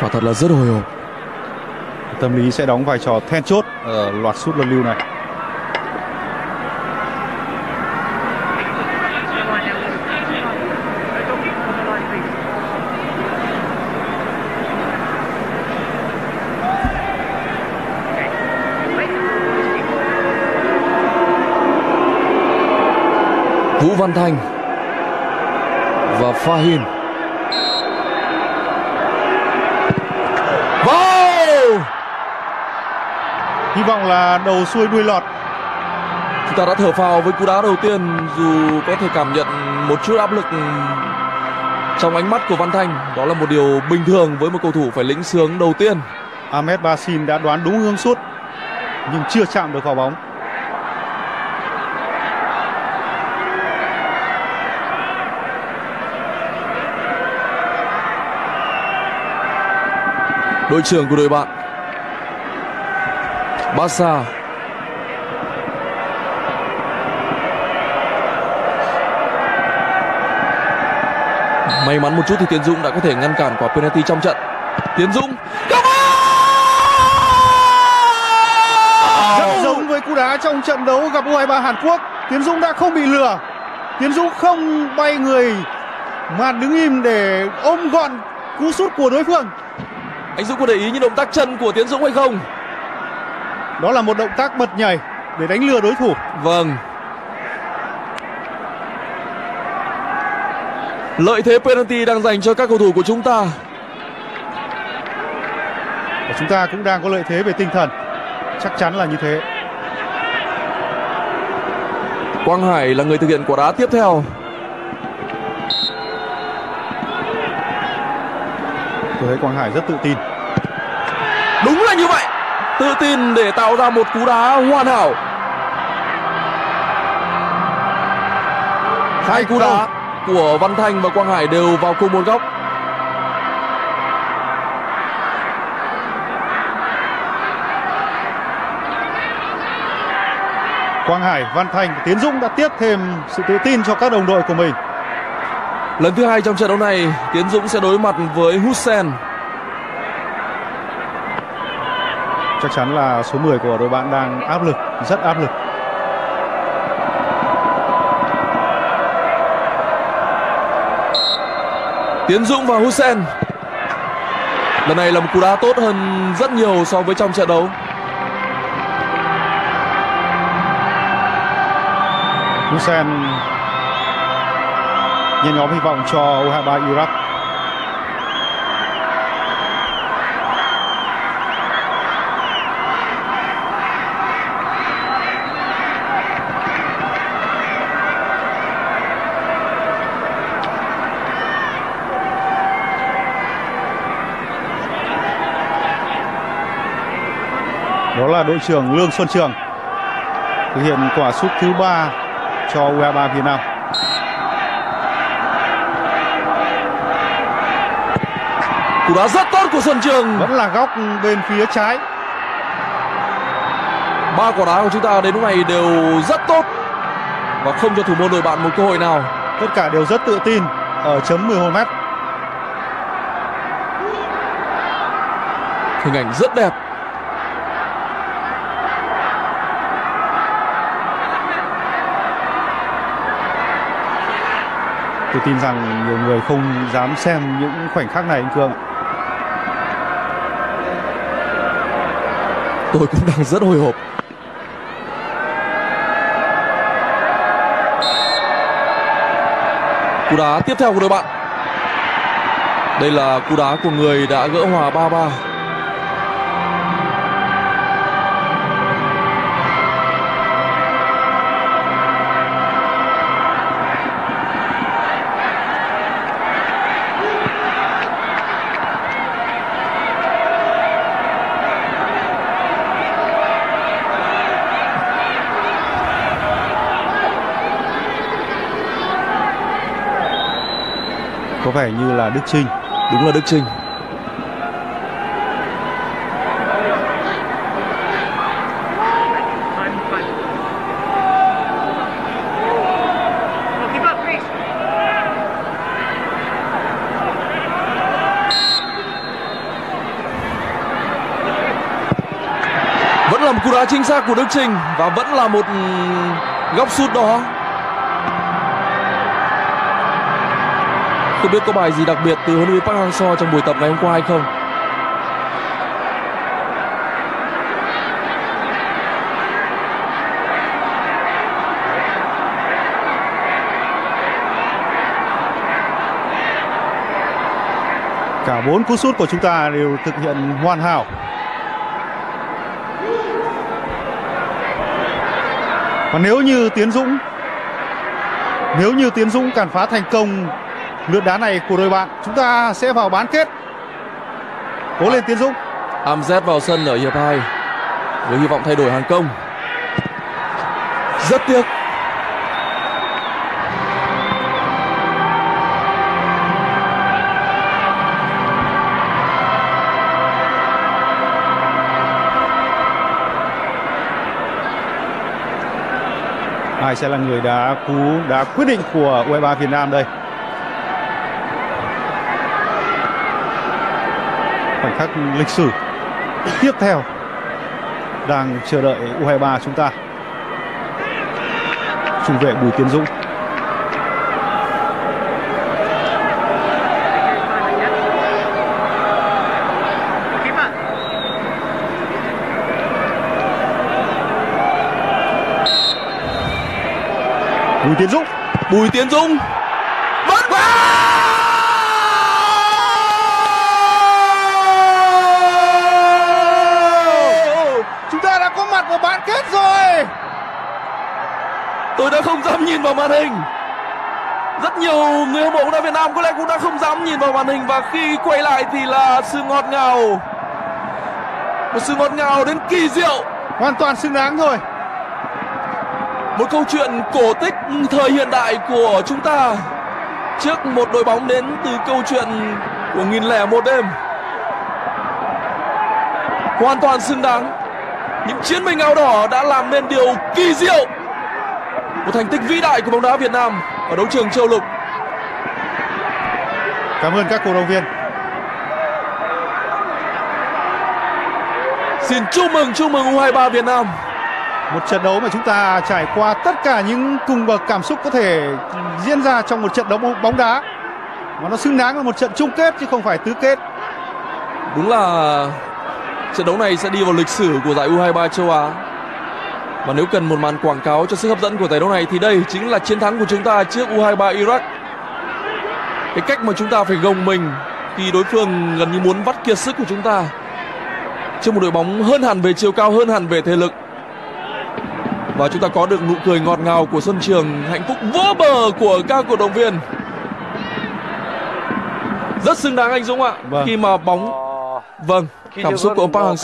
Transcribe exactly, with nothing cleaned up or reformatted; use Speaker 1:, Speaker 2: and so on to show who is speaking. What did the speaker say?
Speaker 1: Quả thật là rất hồi hộp.
Speaker 2: Tâm lý sẽ đóng vai trò then chốt ở loạt sút luân lưu này.
Speaker 1: Vũ Văn Thanh và Fahin. Wow!
Speaker 2: Hy vọng là đầu xuôi đuôi lọt.
Speaker 1: Chúng ta đã thở phào với cú đá đầu tiên, dù có thể cảm nhận một chút áp lực trong ánh mắt của Văn Thanh. Đó là một điều bình thường với một cầu thủ phải lĩnh sướng đầu tiên.
Speaker 2: Ahmed Basin đã đoán đúng hướng sút nhưng chưa chạm được vào bóng.
Speaker 1: Đội trưởng của đội bạn Barca. May mắn một chút thì Tiến Dũng đã có thể ngăn cản quả penalty trong trận. Tiến Dũng
Speaker 2: rất giống với cú đá trong trận đấu gặp U hai ba Hàn Quốc. Tiến Dũng đã không bị lừa. Tiến Dũng không bay người mà đứng im để ôm gọn cú sút của đối phương.
Speaker 1: Anh Dũng có để ý những động tác chân của Tiến Dũng hay không?
Speaker 2: Đó là một động tác bật nhảy để đánh lừa đối thủ.
Speaker 1: Vâng. Lợi thế penalty đang dành cho các cầu thủ của chúng ta.
Speaker 2: Và chúng ta cũng đang có lợi thế về tinh thần. Chắc chắn là như thế.
Speaker 1: Quang Hải là người thực hiện quả đá tiếp theo.
Speaker 2: Tôi thấy Quang Hải rất tự tin.
Speaker 1: Đúng là như vậy. Tự tin để tạo ra một cú đá hoàn hảo. Hai cú đá của Văn Thanh và Quang Hải đều vào cùng một góc.
Speaker 2: Quang Hải, Văn Thanh, Tiến Dũng đã tiếp thêm sự tự tin cho các đồng đội của mình.
Speaker 1: Lần thứ hai trong trận đấu này, Tiến Dũng sẽ đối mặt với Hussein.
Speaker 2: Chắc chắn là số mười của đội bạn đang áp lực, rất áp lực.
Speaker 1: Tiến Dũng và Hussein. Lần này là một cú đá tốt hơn rất nhiều so với trong trận đấu.
Speaker 2: Hussein nhen nhóm hy vọng cho U hai ba Iraq. Đó là đội trưởng Lương Xuân Trường thực hiện quả sút thứ ba cho U hai ba Việt Nam.
Speaker 1: Cú đá rất tốt của Xuân Trường.
Speaker 2: Vẫn là góc bên phía trái.
Speaker 1: Ba quả đá của chúng ta đến lúc này đều rất tốt và không cho thủ môn đội bạn một cơ hội nào.
Speaker 2: Tất cả đều rất tự tin ở chấm mười một mét.
Speaker 1: Hình ảnh rất đẹp.
Speaker 2: Tôi tin rằng nhiều người không dám xem những khoảnh khắc này anh Cương.
Speaker 1: Tôi cũng đang rất hồi hộp. Cú đá tiếp theo của đội bạn. Đây là cú đá của người đã gỡ hòa ba ba.
Speaker 2: Có vẻ như là Đức Chinh.
Speaker 1: Đúng là Đức Chinh. cú đá chính xác của Đức Trình và vẫn là một góc sút đó. Không biết có bài gì đặc biệt từ huấn luyện viên Park Hang-seo trong buổi tập ngày hôm qua hay không.
Speaker 2: Cả bốn cú sút của chúng ta đều thực hiện hoàn hảo. Và nếu như Tiến Dũng Nếu như Tiến Dũng cản phá thành công lượt đá này của đội bạn, chúng ta sẽ vào bán kết. Cố lên Tiến Dũng.
Speaker 1: a em dét vào sân ở hiệp hai với hy vọng thay đổi hàng công. Rất tiếc.
Speaker 2: Ai sẽ là người đá cú đá quyết định của u hai mươi ba Việt Nam đây? Khoảnh khắc lịch sử tiếp theo đang chờ đợi u hai mươi ba chúng ta. Trung vệ Bùi Tiến Dũng. Bùi Tiến Dũng.
Speaker 1: Bùi Tiến Dũng vẫn vào.
Speaker 2: Chúng ta đã có mặt ở bán kết rồi.
Speaker 1: Tôi đã không dám nhìn vào màn hình. Rất nhiều người hâm mộ bóng đá Việt Nam có lẽ cũng đã không dám nhìn vào màn hình, và khi quay lại thì là sự ngọt ngào, một sự ngọt ngào đến kỳ diệu,
Speaker 2: hoàn toàn xứng đáng thôi.
Speaker 1: một câu chuyện cổ tích thời hiện đại của chúng ta trước một đội bóng đến từ câu chuyện của nghìn lẻ một đêm. Hoàn toàn xứng đáng. Những chiến binh áo đỏ đã làm nên điều kỳ diệu, một thành tích vĩ đại của bóng đá Việt Nam ở đấu trường châu lục.
Speaker 2: Cảm ơn các cổ động viên.
Speaker 1: Xin chúc mừng chúc mừng u hai mươi ba Việt Nam.
Speaker 2: Một trận đấu mà chúng ta trải qua tất cả những cung bậc cảm xúc có thể diễn ra trong một trận đấu bóng đá, mà nó xứng đáng là một trận chung kết chứ không phải tứ kết.
Speaker 1: Đúng là trận đấu này sẽ đi vào lịch sử của giải u hai mươi ba châu Á. Và nếu cần một màn quảng cáo cho sức hấp dẫn của giải đấu này thì đây chính là chiến thắng của chúng ta trước u hai mươi ba Iraq. Cái cách mà chúng ta phải gồng mình khi đối phương gần như muốn vắt kiệt sức của chúng ta, trước một đội bóng hơn hẳn về chiều cao, hơn hẳn về thể lực. Và chúng ta có được nụ cười ngọt ngào của sân trường, hạnh phúc vỡ bờ của các cổ động viên. Rất xứng đáng anh Dũng ạ.
Speaker 2: Vâng.
Speaker 1: Khi mà bóng Vâng, cảm xúc của ông Park Hang-seo